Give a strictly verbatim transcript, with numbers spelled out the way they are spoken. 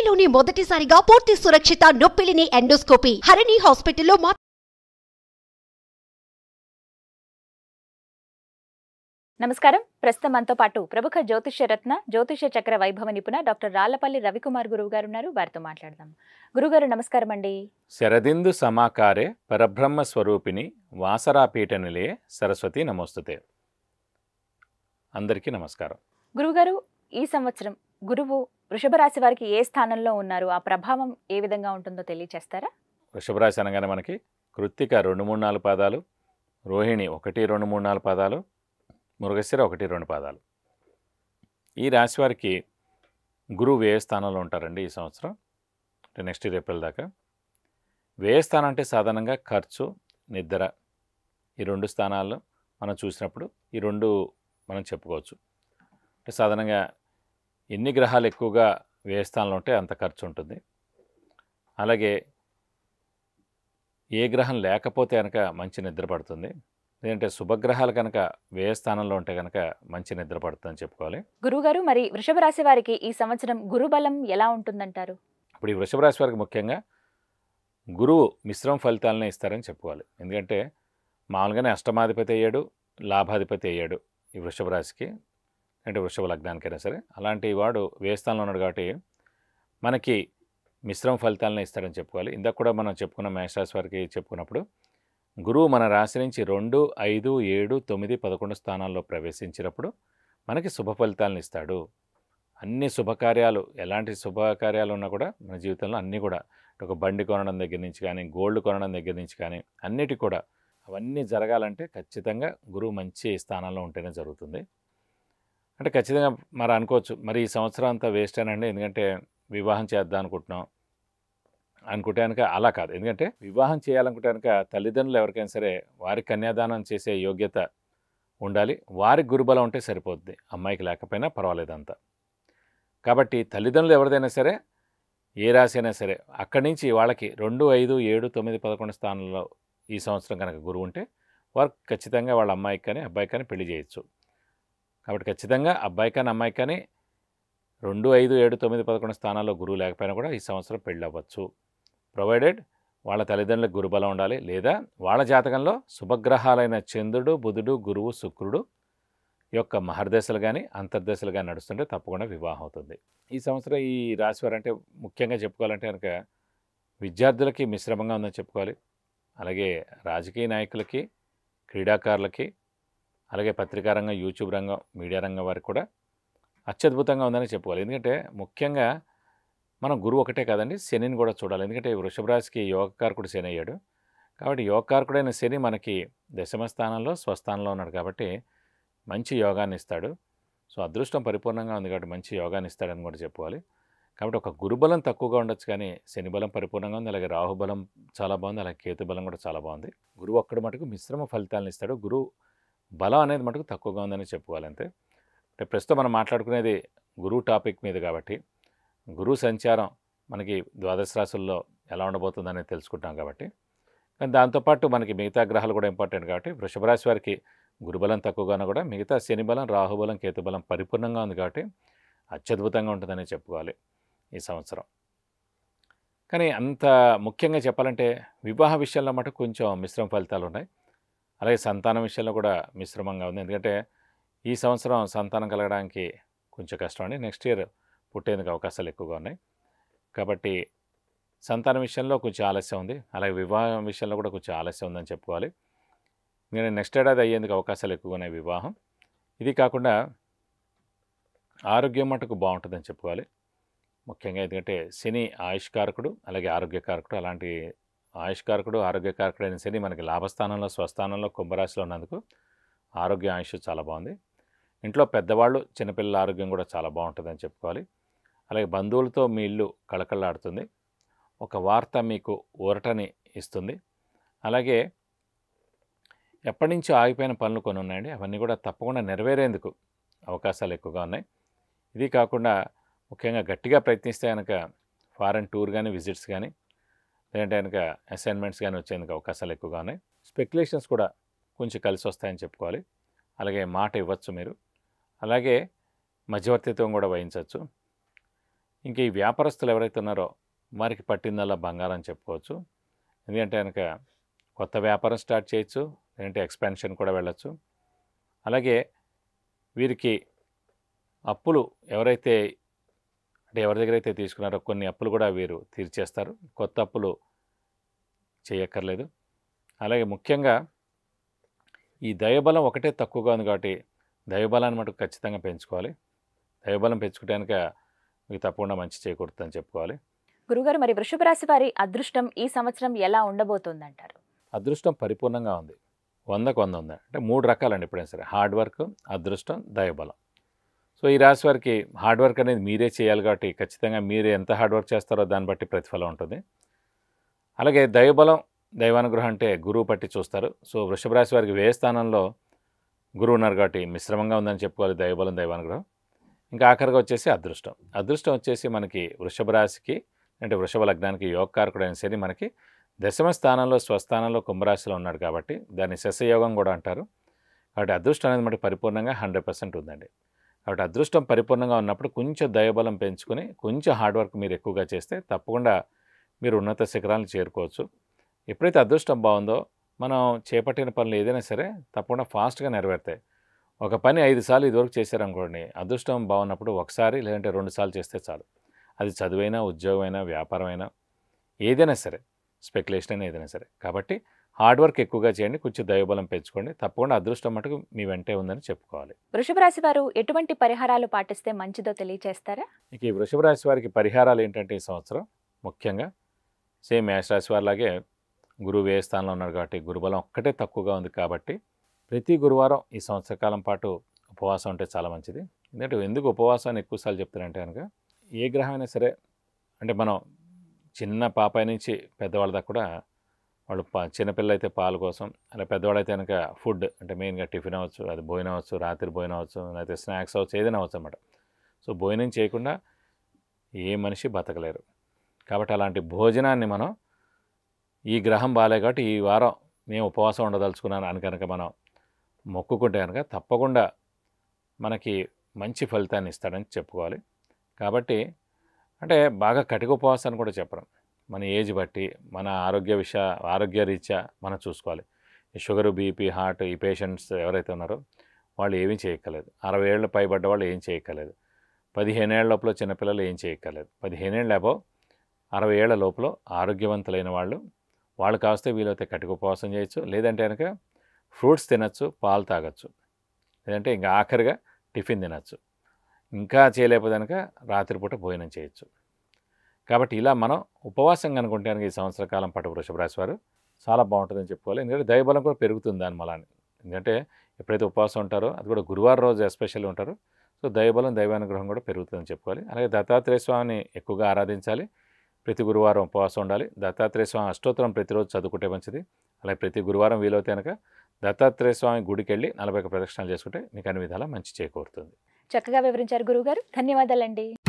ఏపీలోని మొదటిసారిగా పూర్తి సురక్షిత నొప్పిలిని ఎండోస్కోపీ హరిణి హాస్పిటల్లో మా నమస్కారం. ప్రస్తుతం మనతో పాటు ప్రముఖ జ్యోతిష్య రత్న జ్యోతిష్య చక్ర వైభవ నిపుణ డాక్టర్ రాళ్లపల్లి రవికుమార్ గురువు గారు ఉన్నారు. వారితో మాట్లాడదాం. గురుగారు నమస్కారం అండి. శరదిందు సమాకారే పరబ్రహ్మ స్వరూపిణి వాసరాపీఠ నిలయే సరస్వతి నమోస్తుతే. అందరికీ నమస్కారం. గురుగారు, ఈ సంవత్సరం గురువు వృషభ రాశి వారికి ఏ స్థానంలో ఉన్నారు, ఆ ప్రభావం ఏ విధంగా ఉంటుందో తెలియచేస్తారా? వృషభ రాశి అనగానే మనకి కృత్తిక రెండు మూడు నాలుగు పాదాలు, రోహిణి ఒకటి రెండు మూడు నాలుగు పాదాలు, మృగశిర ఒకటి రెండు పాదాలు. ఈ రాశి వారికి గురువు వ్యయ స్థానంలో ఉంటారండి ఈ సంవత్సరం, అంటే నెక్స్ట్ ఇయర్ ఏప్రిల్ దాకా. వ్యయ స్థానం అంటే సాధారణంగా ఖర్చు, నిద్ర, ఈ రెండు స్థానాల్లో మనం చూసినప్పుడు ఈ రెండు మనం చెప్పుకోవచ్చు. అంటే సాధారణంగా ఎన్ని గ్రహాలు ఎక్కువగా వ్యయ స్థానంలో ఉంటే అంత ఖర్చు ఉంటుంది. అలాగే ఏ గ్రహం లేకపోతే కనుక మంచి నిద్ర పడుతుంది. లేదంటే శుభగ్రహాలు కనుక వ్యయ స్థానంలో ఉంటే కనుక మంచి నిద్ర పడుతుందని చెప్పుకోవాలి. గురుగారు, మరి వృషభ రాశి వారికి ఈ సంవత్సరం గురుబలం ఎలా ఉంటుందంటారు? ఇప్పుడు ఈ వృషభ రాశి వారికి ముఖ్యంగా గురువు మిశ్రమ ఫలితాలనే ఇస్తారని చెప్పుకోవాలి. ఎందుకంటే మామూలుగానే అష్టమాధిపతి అయ్యాడు, లాభాధిపతి అయ్యాడు ఈ వృషభ రాశికి, అంటే వృషభ లగ్నానికైనా సరే. అలాంటి వాడు వ్యయ స్థానంలో ఉన్నాడు కాబట్టి మనకి మిశ్రమ ఫలితాలనే ఇస్తాడని చెప్పుకోవాలి. ఇందాక కూడా మనం చెప్పుకున్న మేషరాశి వారికి చెప్పుకున్నప్పుడు గురువు మన రాశి నుంచి రెండు ఐదు ఏడు తొమ్మిది పదకొండు స్థానాల్లో ప్రవేశించినప్పుడు మనకి శుభ ఫలితాలను ఇస్తాడు. అన్ని శుభకార్యాలు, ఎలాంటి శుభకార్యాలు ఉన్నా కూడా మన జీవితంలో అన్నీ కూడా, ఒక బండి కొనడం దగ్గర నుంచి కానీ, గోల్డ్ కొనడం దగ్గర నుంచి కానీ, అన్నిటి కూడా అవన్నీ జరగాలంటే ఖచ్చితంగా గురువు మంచి స్థానంలో ఉంటేనే జరుగుతుంది. అంటే ఖచ్చితంగా మరి అనుకోవచ్చు, మరి ఈ సంవత్సరం అంతా వేస్ట్ అనండి, ఎందుకంటే వివాహం చేద్దాం అనుకుంటున్నాం అనుకుంటే కనుక అలా కాదు. ఎందుకంటే వివాహం చేయాలనుకుంటే కనుక తల్లిదండ్రులు ఎవరికైనా సరే వారి కన్యాదానం చేసే యోగ్యత ఉండాలి. వారి గురుబలం ఉంటే సరిపోద్ది, అమ్మాయికి లేకపోయినా పర్వాలేదు అంతా. కాబట్టి తల్లిదండ్రులు ఎవరిదైనా సరే, ఏ రాశి అయినా సరే, అక్కడి నుంచి వాళ్ళకి రెండు ఐదు ఏడు తొమ్మిది పదకొండు స్థానంలో ఈ సంవత్సరం కనుక గురువు ఉంటే వారు ఖచ్చితంగా వాళ్ళ అమ్మాయికి కానీ అబ్బాయికి కానీ పెళ్లి చేయొచ్చు. కాబట్టి ఖచ్చితంగా అబ్బాయి కానీ అమ్మాయి కానీ రెండు ఐదు ఏడు తొమ్మిది పదకొండు స్థానాల్లో గురువు లేకపోయినా కూడా ఈ సంవత్సరం పెళ్ళి అవ్వచ్చు, ప్రొవైడెడ్ వాళ్ళ తల్లిదండ్రులకు గురుబలం ఉండాలి, లేదా వాళ్ళ జాతకంలో శుభగ్రహాలైన చంద్రుడు, బుధుడు, గురువు, శుక్రుడు యొక్క మహర్దశలు కానీ అంతర్దశలు కానీ నడుస్తుంటే తప్పకుండా వివాహం అవుతుంది. ఈ సంవత్సరం ఈ రాశివారు అంటే ముఖ్యంగా చెప్పుకోవాలంటే కనుక విద్యార్థులకి మిశ్రమంగా ఉందని చెప్పుకోవాలి. అలాగే రాజకీయ నాయకులకి, క్రీడాకారులకి, అలాగే పత్రికా రంగం, యూట్యూబ్ రంగం, మీడియా రంగం వారికి కూడా అత్యద్భుతంగా ఉందని చెప్పుకోవాలి. ఎందుకంటే ముఖ్యంగా మనం గురువు ఒకటే కాదండి, శనిని కూడా చూడాలి. ఎందుకంటే వృషభ రాశికి యోగకారకుడు శని అయ్యాడు. కాబట్టి యోగకారకుడైన శని మనకి దశమ స్థానంలో స్వస్థానంలో ఉన్నాడు కాబట్టి మంచి యోగాన్ని ఇస్తాడు. సో అదృష్టం పరిపూర్ణంగా ఉంది కాబట్టి మంచి యోగాన్ని ఇస్తాడని కూడా చెప్పుకోవాలి. కాబట్టి ఒక గురుబలం తక్కువగా ఉండొచ్చు కానీ శని బలం పరిపూర్ణంగా ఉంది. అలాగే రాహుబలం చాలా బాగుంది, అలాగే కేతు బలం కూడా చాలా బాగుంది. గురువు ఒక్కడు మటుకు మిశ్రమ ఫలితాలను ఇస్తాడు. గురువు బలం అనేది మటుకు తక్కువగా ఉందని చెప్పుకోవాలి. అంతే. అంటే ప్రస్తుతం మనం మాట్లాడుకునేది గురువు టాపిక్ మీద కాబట్టి గురువు సంచారం మనకి ద్వాదశ రాశుల్లో ఎలా ఉండబోతుంది అనేది తెలుసుకుంటాం కాబట్టి, కానీ దాంతోపాటు మనకి మిగతా గ్రహాలు కూడా ఇంపార్టెంట్ కాబట్టి వృషభ రాశి వారికి గురుబలం తక్కువగానే కూడా మిగతా శని బలం, రాహుబలం, కేతుబలం పరిపూర్ణంగా ఉంది కాబట్టి అత్యద్భుతంగా ఉంటుందని చెప్పుకోవాలి ఈ సంవత్సరం. కానీ అంత ముఖ్యంగా చెప్పాలంటే వివాహ విషయంలో మటుకు కొంచెం మిశ్రమ ఫలితాలు ఉన్నాయి. అలాగే సంతానం విషయంలో కూడా మిశ్రమంగా ఉంది. ఎందుకంటే ఈ సంవత్సరం సంతానం కలగడానికి కొంచెం కష్టం అండి. నెక్స్ట్ ఇయర్ పుట్టేందుకు అవకాశాలు ఎక్కువగా ఉన్నాయి. కాబట్టి సంతానం విషయంలో కొంచెం ఆలస్యం ఉంది. అలాగే వివాహం విషయంలో కూడా కొంచెం ఆలస్యం ఉందని చెప్పుకోవాలి. నేను నెక్స్ట్ ఏడాది అయ్యేందుకు అవకాశాలు ఎక్కువగా ఉన్నాయి వివాహం. ఇది కాకుండా ఆరోగ్యం మటుకు బాగుంటుందని చెప్పుకోవాలి ముఖ్యంగా. ఎందుకంటే శని ఆయుష్కారకుడు, అలాగే ఆరోగ్యకారకుడు. అలాంటి ఆయుష్కారకుడు, ఆరోగ్యకారకుడైన శని మనకి లాభస్థానంలో స్వస్థానంలో కుంభరాశిలో ఉన్నందుకు ఆరోగ్య ఆయుష్ చాలా బాగుంది. ఇంట్లో పెద్దవాళ్ళు, చిన్నపిల్లల ఆరోగ్యం కూడా చాలా బాగుంటుందని చెప్పుకోవాలి. అలాగే బంధువులతో మీ ఇల్లు కళకళలాడుతుంది. ఒక వార్త మీకు ఊరటని ఇస్తుంది. అలాగే ఎప్పటి నుంచో ఆగిపోయిన పనులు కొన్ని ఉన్నాయండి, అవన్నీ కూడా తప్పకుండా నెరవేరేందుకు అవకాశాలు ఎక్కువగా ఉన్నాయి. ఇది కాకుండా ముఖ్యంగా గట్టిగా ప్రయత్నిస్తే కనుక ఫారెన్ టూర్ కానీ, విజిట్స్ కానీ, లేదంటే కనుక అసైన్మెంట్స్ కానీ వచ్చేందుకు అవకాశాలు ఎక్కువగా ఉన్నాయి. స్పెక్యులేషన్స్ కూడా కొంచెం కలిసి వస్తాయని చెప్పుకోవాలి. అలాగే మాట ఇవ్వచ్చు మీరు. అలాగే మధ్యవర్తిత్వం కూడా వహించవచ్చు. ఇంకా ఈ వ్యాపారస్తులు ఎవరైతే ఉన్నారో వారికి పట్టిందల్లా బంగారం చెప్పుకోవచ్చు. ఎందుకంటే కనుక కొత్త వ్యాపారం స్టార్ట్ చేయొచ్చు, లేదంటే ఎక్స్పాన్షన్ కూడా వెళ్ళచ్చు. అలాగే వీరికి అప్పులు ఎవరైతే అంటే ఎవరి దగ్గర అయితే తీసుకున్నారో కొన్ని అప్పులు కూడా వీరు తీర్చేస్తారు, కొత్త అప్పులు చేయక్కర్లేదు. అలాగే ముఖ్యంగా ఈ దైవబలం ఒకటే తక్కువగా ఉంది కాబట్టి దైవబలాన్ని మటుకు ఖచ్చితంగా పెంచుకోవాలి. దైవబలం పెంచుకోవడానికి మీకు తప్పకుండా మంచి చేకూరుతుందని చెప్పుకోవాలి. గురుగారు, మరి వృషభ రాశి వారి అదృష్టం ఈ సంవత్సరం ఎలా ఉండబోతుందంటారు? అదృష్టం పరిపూర్ణంగా ఉంది, వందకు వంద ఉంది. అంటే మూడు రకాలండి ఎప్పుడైనా సరే, హార్డ్ వర్క్, అదృష్టం, దైవబలం. సో ఈ రాశి వారికి హార్డ్ వర్క్ అనేది మీరే చేయాలి కాబట్టి ఖచ్చితంగా మీరు ఎంత హార్డ్ వర్క్ చేస్తారో దాన్ని బట్టి ప్రతిఫలం ఉంటుంది. అలాగే దైవబలం, దైవానుగ్రహం అంటే గురువు పట్టి చూస్తారు. సో వృషభ రాశి వారికి వ్యయ స్థానంలో గురువు ఉన్నారు కాబట్టి మిశ్రమంగా ఉందని చెప్పుకోవాలి దైవబలం, దైవానుగ్రహం. ఇంకా ఆఖరిగా వచ్చేసి అదృష్టం. అదృష్టం వచ్చేసి మనకి వృషభ రాశికి అంటే వృషభ లగ్నానికి యోగకారకుడు అయిన శని మనకి దశమ స్థానంలో స్వస్థానంలో కుంభరాశిలో ఉన్నాడు కాబట్టి దాన్ని శశయోగం కూడా అంటారు. కాబట్టి అదృష్టం అనేది మనకి పరిపూర్ణంగా హండ్రెడ్ పర్సెంట్ ఉందండి. కాబట్టి అదృష్టం పరిపూర్ణంగా ఉన్నప్పుడు కొంచెం దైవబలం పెంచుకొని కొంచెం హార్డ్ వర్క్ మీరు ఎక్కువగా చేస్తే తప్పకుండా మీరు ఉన్నత శిఖరాలను చేరుకోవచ్చు. ఎప్పుడైతే అదృష్టం బాగుందో మనం చేపట్టిన పనులు ఏదైనా సరే తప్పకుండా ఫాస్ట్గా నెరవేరుతాయి. ఒక పని ఐదు సార్లు ఇదివరకు చేశారనుకోండి, అదృష్టం బాగున్నప్పుడు ఒకసారి లేదంటే రెండు సార్లు చేస్తే చాలు. అది చదువైనా, ఉద్యోగమైనా, వ్యాపారమైనా, ఏదైనా సరే, స్పెక్యులేషన్ అయినా ఏదైనా సరే. కాబట్టి హార్డ్ వర్క్ ఎక్కువగా చేయండి, కొంచెం దైవబలం పెంచుకోండి, తప్పకుండా అదృష్టం మటుకు మీ వెంటే ఉందని చెప్పుకోవాలి. వృషభ రాశి వారు ఎటువంటి పరిహారాలు పాటిస్తే మంచిదో తెలియచేస్తారా? ఇక ఈ వృషభ రాశి వారికి పరిహారాలు ఏంటంటే ఈ సంవత్సరం ముఖ్యంగా సేమ్ మేష రాశి వారిలాగే గురువు వ్యయ స్థానంలో ఉన్నారు కాబట్టి గురుబలం ఒక్కటే తక్కువగా ఉంది కాబట్టి ప్రతి గురువారం ఈ సంవత్సర కాలం పాటు ఉపవాసం ఉంటే చాలా మంచిది. ఎందుకంటే ఎందుకు ఉపవాసాన్ని ఎక్కువసార్లు చెప్తారంటే కనుక ఏ గ్రహం అయినా సరే, అంటే మనం చిన్న పాపాయి నుంచి పెద్దవాళ్ళ దాకా కూడా వాళ్ళు పా చిన్నపిల్లలు అయితే పాల కోసం, అలా పెద్దవాళ్ళైతే కనుక ఫుడ్ అంటే మెయిన్గా టిఫిన్ అవ్వచ్చు, అది భోజనం అవ్వచ్చు, రాత్రి భోజనం అవ్వచ్చు, లేకపోతే స్నాక్స్ అవ్వచ్చు, ఏదైనా అవ్వచ్చు అన్నమాట. సో భోజనం చేయకుండా ఏ మనిషి బతకలేరు. కాబట్టి అలాంటి భోజనాన్ని మనం ఈ గ్రహం బాగాలే కాబట్టి ఈ వారం నేను ఉపవాసం ఉండదలుచుకున్నాను అని కనుక మనం మొక్కుకుంటే కనుక తప్పకుండా మనకి మంచి ఫలితాన్ని ఇస్తాడని చెప్పుకోవాలి. కాబట్టి అంటే బాగా కటిక ఉపవాసాన్ని కూడా చెప్పడం, మన ఏజ్ బట్టి మన ఆరోగ్య విషయ ఆరోగ్య రీత్యా మనం చూసుకోవాలి. ఈ షుగరు, బీపీ, హార్ట్ ఈ పేషెంట్స్ ఎవరైతే ఉన్నారో వాళ్ళు ఏమీ చేయక్కర్లేదు. అరవై ఏళ్ళు పైబడ్డ వాళ్ళు ఏం చేయక్కర్లేదు. పదిహేను ఏళ్ళ లోపల చిన్నపిల్లలు ఏం చేయక్కర్లేదు. పదిహేను ఏళ్ళ అబౌవ్ అరవై ఏళ్ల లోపల ఆరోగ్యవంతులైన వాళ్ళు వాళ్ళు కాస్తే వీలైతే కటిక ఉపవాసం చేయొచ్చు, లేదంటే కనుక ఫ్రూట్స్ తినచ్చు, పాలు తాగొచ్చు, లేదంటే ఇంకా ఆఖరిగా టిఫిన్ తినచ్చు. ఇంకా చేయలేకపోతే కనుక రాత్రిపూట భోజనం చేయొచ్చు. కాబట్టి ఇలా మనం ఉపవాసం కనుకుంటే కనుక ఈ సంవత్సర కాలం పాటు వృషభ రాశి వారు చాలా బాగుంటుందని చెప్పుకోవాలి. ఎందుకంటే దైవబలం కూడా పెరుగుతుంది దాని మలాని. ఎందుకంటే ఎప్పుడైతే ఉపవాసం ఉంటారో అది కూడా గురువారం రోజు ఎస్పెషల్లీ ఉంటారు. సో దైవబలం, దైవానుగ్రహం కూడా పెరుగుతుందని చెప్పుకోవాలి. అలాగే దత్తాత్రేయ స్వామిని ఎక్కువగా ఆరాధించాలి. ప్రతి గురువారం ఉపవాసం ఉండాలి. దత్తాత్రేయ స్వామి అష్టోత్తరం ప్రతిరోజు చదువుకుంటే మంచిది. అలాగే ప్రతి గురువారం వీలైతే కనుక దత్తాత్రేయ స్వామి గుడికి వెళ్ళి నలభై ఒక ప్రదక్షిణాలు చేసుకుంటే మీకు అన్ని విధాలా మంచి చేకూరుతుంది. చక్కగా వివరించారు గురువుగారు, ధన్యవాదాలండి.